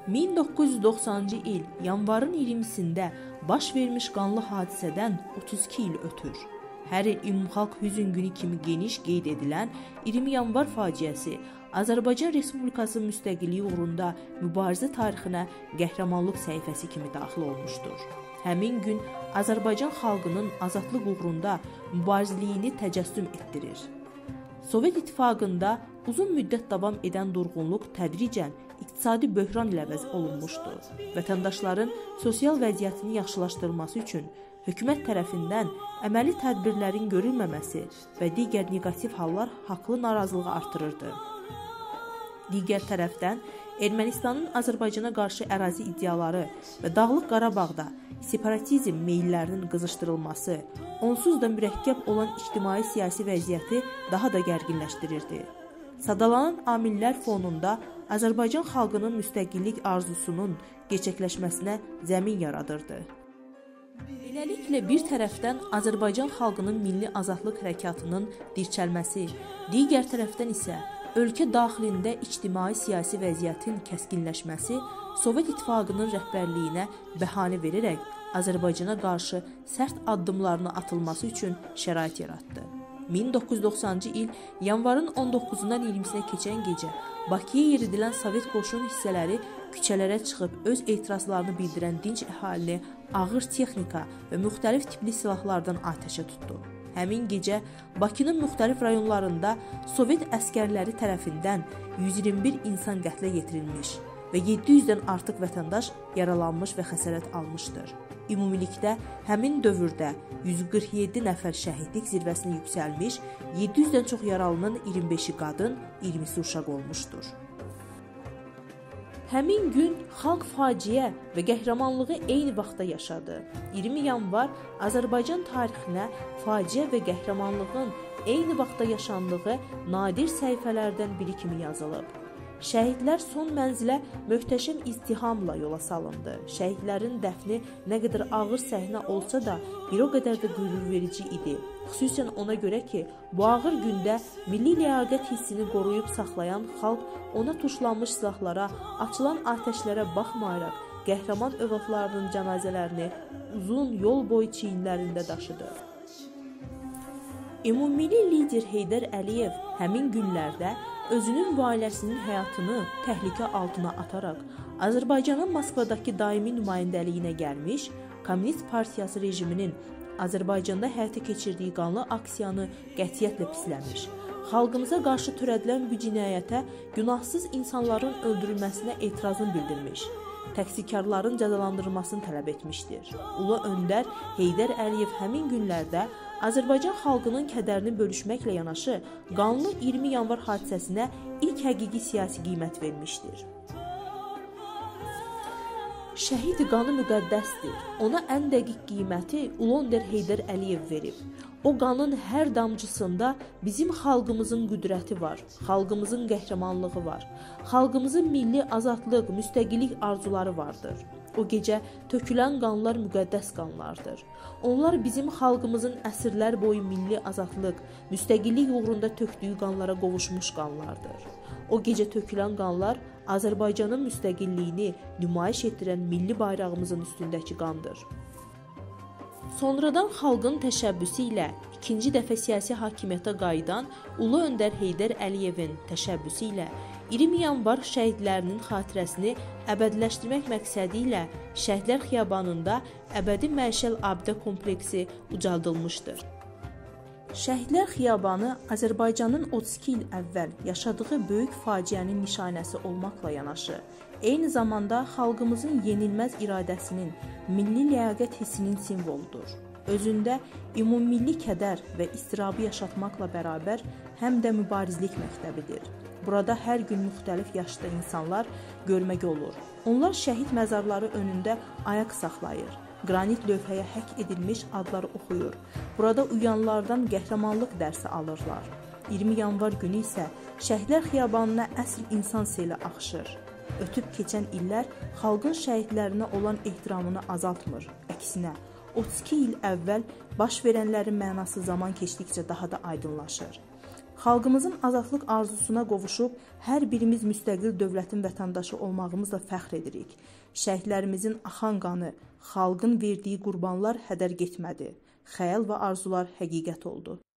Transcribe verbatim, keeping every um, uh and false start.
min doqquz yüz doxsanıncı il yanvarın iyirmisində baş vermiş qanlı hadisədən otuz iki il ötür. Hər il Ümumxalq Hüzn Günü kimi geniş qeyd edilən iyirmi yanvar faciəsi Azərbaycan Respublikası müstəqilliyi uğrunda mübarizə tarixinə qəhrəmanlıq səhifəsi kimi daxil olmuşdur. Həmin gün Azərbaycan xalqının azadlıq uğrunda mübarizliyini təcəssüm etdirir. Sovet İttifaqında uzun müddət davam edən durğunluq tədricən iqtisadi böhran ilə əvəz olunmuşdu. Vətəndaşların sosial vəziyyətini yaxşılaşdırılması üçün hökumət tərəfindən əməli tədbirlərin görülməməsi və digər neqativ hallar haqlı narazılığı artırırdı. Digər tərəfdən, Ermənistanın Azərbaycana qarşı ərazi iddiaları və Dağlıq Qarabağda separatizm meyillərinin qızışdırılması, onsuz da mürəkkəb olan ictimai-siyasi vəziyyəti daha da gərginləşdirirdi. Sadalanan amillər fonunda Azərbaycan xalqının müstəqillik arzusunun gerçəkləşməsinə zəmin yaradırdı. Beləliklə, bir tərəfdən Azərbaycan xalqının milli azadlıq hərəkatının dirçəlməsi, digər tərəfdən isə ölkə daxilində ictimai-siyasi vəziyyətin kəskinləşməsi Sovet İttifaqının rəhbərliyinə bəhanə verərək Azərbaycana qarşı sərt addımlarına atılması üçün şərait yaratdı. min doqquz yüz doxsanıncı il yanvarın on doqquzundan iyirmisinə keçən gecə Bakıya yeridilən Sovet qoşun hissələri küçələrə çıxıb öz etirazlarını bildirən dinc əhalini ağır texnika və müxtəlif tipli silahlardan atəşə tutdu. Həmin gecə Bakının müxtəlif rayonlarında Sovet əskərləri tərəfindən yüz iyirmi bir insan qətlə yetirilmiş və yeddi yüzdən artıq vətəndaş yaralanmış və xəsarət almışdır. Ümumilikdə həmin dövrdə yüz qırx yeddi nəfər şəhidlik zirvəsinə yüksəlmiş, yeddi yüzdən çox yaralının iyirmi beşi qadın, iyirmisi uşaq olmuşdur. Həmin gün xalq faciə və qəhrəmanlığı eyni vaxtda yaşadı. iyirmi yanvar Azərbaycan tarixinə faciə və qəhrəmanlığın eyni vaxtda yaşandığı nadir səhifələrdən biri kimi yazılıb. Şəhidlər son mənzilə möhtəşəm izdihamla yola salındı. Şəhidlərin dəfni nə qədər ağır səhnə olsa da bir o qədər də qürurverici idi. Xüsusən ona görə ki, bu ağır gündə milli ləyaqət hissini qoruyub saxlayan xalq ona tuşlanmış silahlara, açılan atəşlərə baxmayaraq qəhrəman övladlarının cənazələrini uzun yol boyu çiyinlərində daşıdı. Ümummilli lider Heydər Əliyev həmin günlərdə özünün və ailəsinin həyatını təhlükə altına ataraq Azərbaycanın Moskvadakı daimi nümayəndəliyinə gəlmiş, Kommunist Partiyası rejiminin Azərbaycanda həyata keçirdiyi qanlı aksiyanı qətiyyətlə pisləmiş, xalqımıza qarşı törədilən bu cinayətə günahsız insanların öldürülməsinə etirazını bildirmiş, təqsirkarların cəzalandırılmasını tələb etmişdir. Ulu öndər Heydər Əliyev həmin günlərdə Azərbaycan xalqının kədərini bölüşməklə yanaşı, qanlı iyirmi yanvar hadisəsinə ilk həqiqi siyasi qiymət vermişdir. Şəhid qanı müqəddəsdir. Ona ən dəqiq qiyməti Ulu öndər Heydər Əliyev verib. O qanın hər damcısında bizim xalqımızın qüdrəti var, xalqımızın qəhrəmanlığı var, xalqımızın milli azadlıq, müstəqillik arzuları vardır. O gecə tökülən qanlar müqəddəs qanlardır. Onlar bizim xalqımızın əsrlər boyu milli azadlıq, müstəqillik uğrunda tökdüyü qanlara qovuşmuş qanlardır. O gecə tökülən qanlar Azərbaycanın müstəqilliyini nümayiş etdirən milli bayrağımızın üstündəki qandır. Sonradan xalqın təşəbbüsü ilə ikinci dəfə siyasi hakimiyyətə qayıdan Ulu öndər Heydər Əliyevin təşəbbüsü ilə iyirmi yanvar şəhidlərinin xatirəsini əbədiləşdirmək məqsədi ilə Şəhidlər Xiyabanında əbədi məşəl abidə kompleksi ucaldılmışdır. Şəhidlər Xiyabanı Azərbaycanın otuz iki il əvvəl yaşadığı böyük faciənin nişanəsi olmaqla yanaşı, eyni zamanda xalqımızın yenilməz iradəsinin, milli ləyaqət hissinin simvoludur. Özündə ümummilli kədər və istirabı yaşatmaqla bərabər həm də mübarizlik məktəbidir. Burada hər gün müxtəlif yaşda insanlar görmək olur. Onlar şəhid məzarları önündə ayaq saxlayır. Qranit lövhəyə həkk edilmiş adları oxuyur. Burada uyanlardan qəhrəmanlıq dərsi alırlar. iyirmi yanvar günü isə Şəhidlər Xiyabanına əsl insan seli axışır. Ötüb keçən illər xalqın şəhidlərinə olan ehtiramını azaltmır. Əksinə, otuz iki il əvvəl baş verənlərin mənası zaman keçdikcə daha da aydınlaşır. Xalqımızın azadlıq arzusuna qovuşub, hər birimiz müstəqil dövlətin vətəndaşı olmağımızla fəxr edirik. Şəhidlərimizin axan qanı, xalqın verdiyi qurbanlar hədər getmədi. Xəyal və arzular həqiqət oldu.